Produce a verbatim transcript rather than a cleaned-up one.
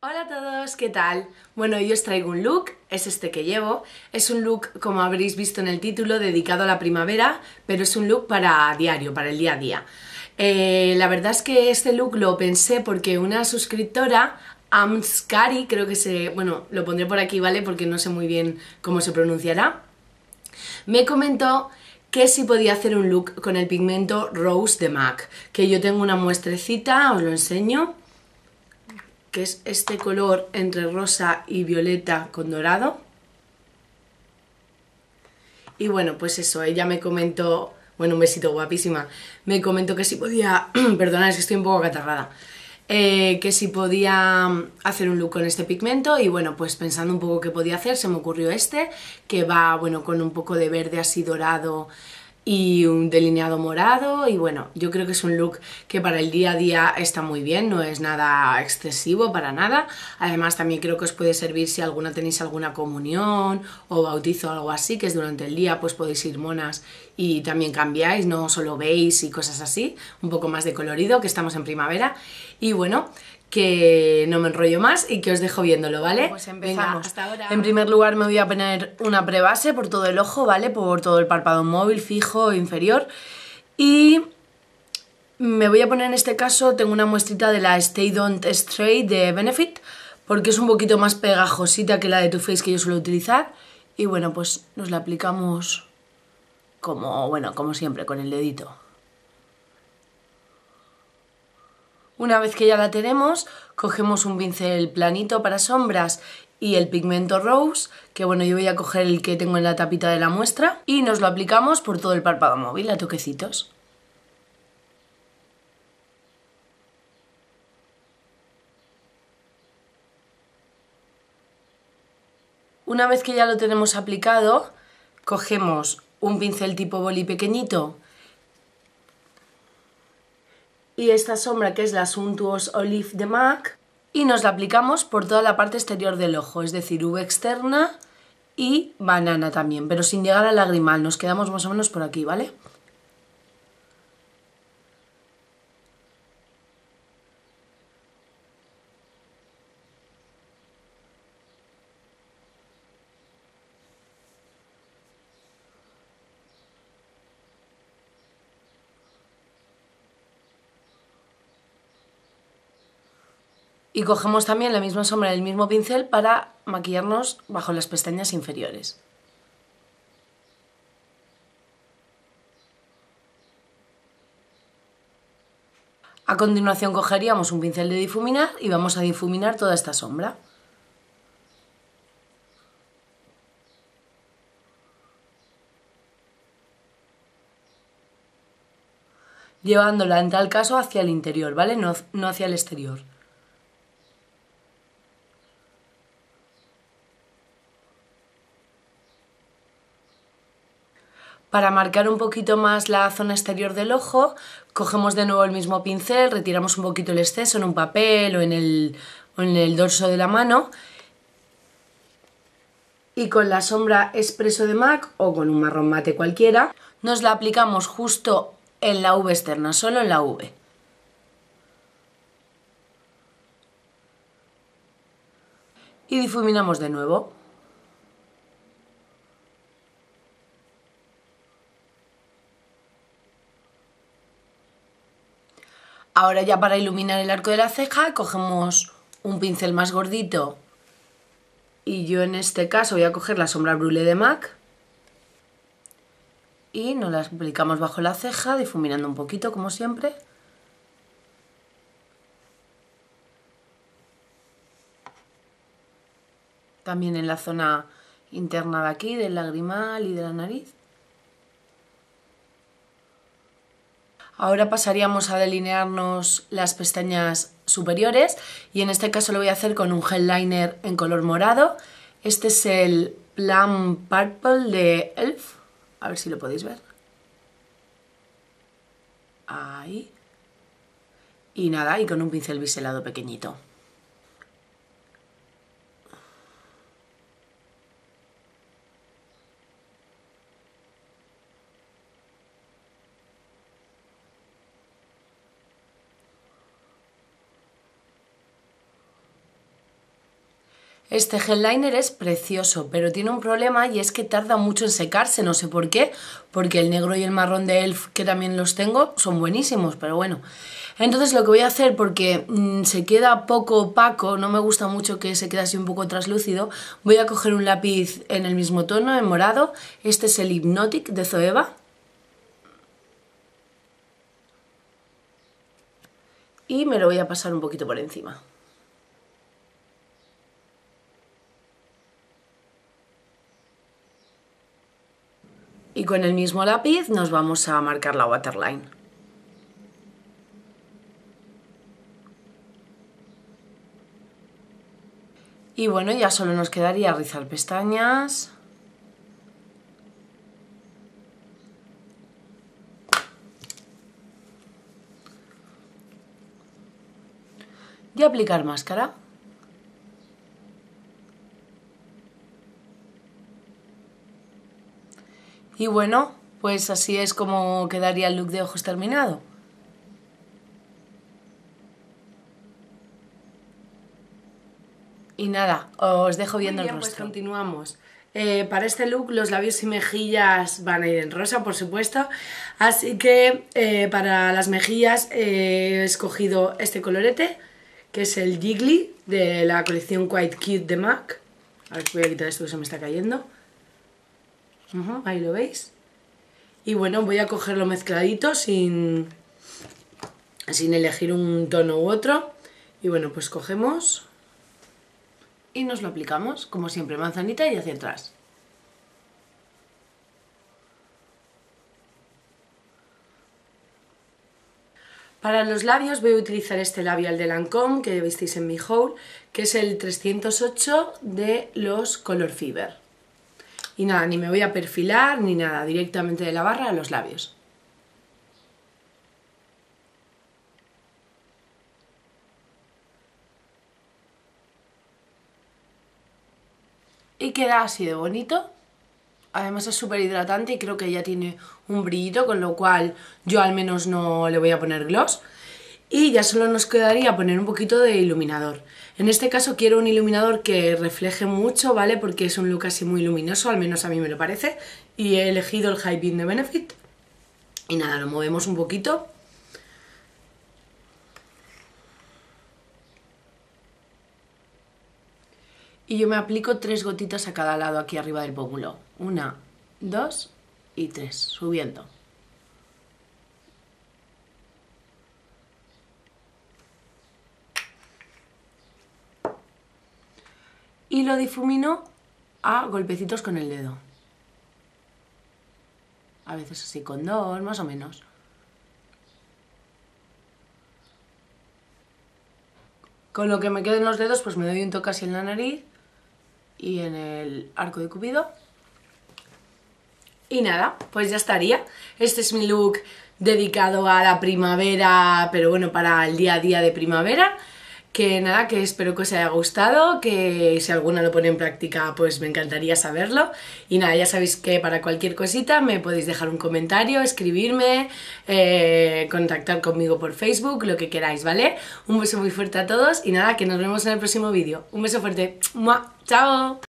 Hola a todos, ¿qué tal? Bueno, yo os traigo un look, es este que llevo. Es un look, como habréis visto en el título, dedicado a la primavera, pero es un look para diario, para el día a día. Eh, la verdad es que este look lo pensé porque una suscriptora, Amskari, creo que se... bueno, lo pondré por aquí, ¿vale? Porque no sé muy bien cómo se pronunciará. Me comentó que si podía hacer un look con el pigmento Rose de MAC, que yo tengo una muestrecita, os lo enseño, que es este color entre rosa y violeta con dorado. Y bueno, pues eso, ella me comentó, bueno, un besito, guapísima, me comentó que si podía, perdona, es que estoy un poco acatarrada, eh, que si podía hacer un look con este pigmento. Y bueno, pues pensando un poco qué podía hacer, se me ocurrió este, que va, bueno, con un poco de verde así dorado y un delineado morado. Y bueno, yo creo que es un look que para el día a día está muy bien, no es nada excesivo para nada. Además también creo que os puede servir si alguna tenéis alguna comunión o bautizo o algo así, que es durante el día, pues podéis ir monas y también cambiáis, no solo veis y cosas así, un poco más de colorido, que estamos en primavera. Y bueno, que no me enrollo más y que os dejo viéndolo, ¿vale? Pues empezamos. Venga, hasta ahora. En primer lugar me voy a poner una prebase por todo el ojo, ¿vale? Por todo el párpado móvil, fijo, inferior. Y me voy a poner en este caso, tengo una muestrita de la Stay Don't Stray de Benefit, porque es un poquito más pegajosita que la de Too Faced que yo suelo utilizar. Y bueno, pues nos la aplicamos como, bueno, como siempre, con el dedito. Una vez que ya la tenemos, cogemos un pincel planito para sombras y el pigmento Rose, que bueno, yo voy a coger el que tengo en la tapita de la muestra, y nos lo aplicamos por todo el párpado móvil a toquecitos. Una vez que ya lo tenemos aplicado, cogemos un pincel tipo boli pequeñito y esta sombra, que es la Sumptuous Olive de MAC, y nos la aplicamos por toda la parte exterior del ojo, es decir, V externa y banana también, pero sin llegar al lagrimal, nos quedamos más o menos por aquí, ¿vale? Y cogemos también la misma sombra del mismo pincel para maquillarnos bajo las pestañas inferiores. A continuación cogeríamos un pincel de difuminar y vamos a difuminar toda esta sombra. Llevándola en tal caso hacia el interior, ¿vale? No, no hacia el exterior. Para marcar un poquito más la zona exterior del ojo, cogemos de nuevo el mismo pincel, retiramos un poquito el exceso en un papel o en el, o en el dorso de la mano, y con la sombra Espresso de MAC o con un marrón mate cualquiera, nos la aplicamos justo en la V externa, solo en la V. Y difuminamos de nuevo. Ahora ya para iluminar el arco de la ceja cogemos un pincel más gordito y yo en este caso voy a coger la sombra Brûlée de MAC y nos la aplicamos bajo la ceja, difuminando un poquito como siempre. También en la zona interna de aquí, del lagrimal y de la nariz. Ahora pasaríamos a delinearnos las pestañas superiores y en este caso lo voy a hacer con un gel liner en color morado. Este es el Plum Purple de E L F, a ver si lo podéis ver. Ahí. Y nada, y con un pincel biselado pequeñito. Este gel liner es precioso, pero tiene un problema y es que tarda mucho en secarse, no sé por qué, porque el negro y el marrón de E L F, que también los tengo, son buenísimos, pero bueno. Entonces lo que voy a hacer, porque mmm, se queda poco opaco, no me gusta mucho que se quede así un poco translúcido, voy a coger un lápiz en el mismo tono, en morado. Este es el Hypnotic de Zoeva. Y me lo voy a pasar un poquito por encima. Y con el mismo lápiz nos vamos a marcar la waterline. Y bueno, ya solo nos quedaría rizar pestañas. Y aplicar máscara. Y bueno, pues así es como quedaría el look de ojos terminado. Y nada, os dejo viendo el rostro. Pues continuamos. Eh, para este look los labios y mejillas van a ir en rosa, por supuesto. Así que eh, para las mejillas eh, he escogido este colorete, que es el Jiggly de la colección Quite Cute de MAC. A ver, voy a quitar esto que se me está cayendo. Uh-huh, ahí lo veis. Y bueno, voy a cogerlo mezcladito sin, sin elegir un tono u otro. Y bueno, pues cogemos y nos lo aplicamos, como siempre, manzanita y hacia atrás. Para los labios voy a utilizar este labial de Lancôme que visteis en mi haul, que es el trescientos ocho de los Color Fever. Y nada, ni me voy a perfilar ni nada, directamente de la barra a los labios. Y queda así de bonito. Además es súper hidratante y creo que ya tiene un brillito, con lo cual yo al menos no le voy a poner gloss. Y ya solo nos quedaría poner un poquito de iluminador. En este caso quiero un iluminador que refleje mucho, ¿vale? Porque es un look así muy luminoso, al menos a mí me lo parece. Y he elegido el High Beam de Benefit. Y nada, lo movemos un poquito. Y yo me aplico tres gotitas a cada lado aquí arriba del pómulo. Una, dos y tres, subiendo. Y lo difumino a golpecitos con el dedo. A veces así con dos, más o menos. Con lo que me queden los dedos, pues me doy un toque así en la nariz y en el arco de Cupido. Y nada, pues ya estaría. Este es mi look dedicado a la primavera, pero bueno, para el día a día de primavera. Que nada, que espero que os haya gustado, que si alguna lo pone en práctica pues me encantaría saberlo. Y nada, ya sabéis que para cualquier cosita me podéis dejar un comentario, escribirme, eh, contactar conmigo por Facebook, lo que queráis, ¿vale? Un beso muy fuerte a todos y nada, que nos vemos en el próximo vídeo. Un beso fuerte. ¡Mua! ¡Chao!